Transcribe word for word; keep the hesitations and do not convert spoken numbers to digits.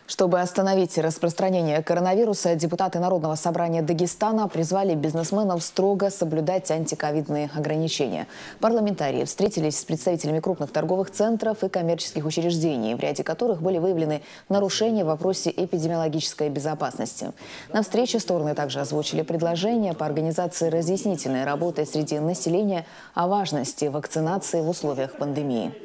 Чтобы остановить распространение коронавируса, депутаты Народного собрания Дагестана призвали бизнесменов строго соблюдать антиковидные ограничения. Парламентарии встретились с представителями крупных торговых центров и коммерческих учреждений, в ряде которых были выявлены нарушения в вопросе эпидемиологической безопасности. На встрече стороны также озвучили предложения по организации разъяснительной работы среди населения о важности вакцинации в условиях пандемии.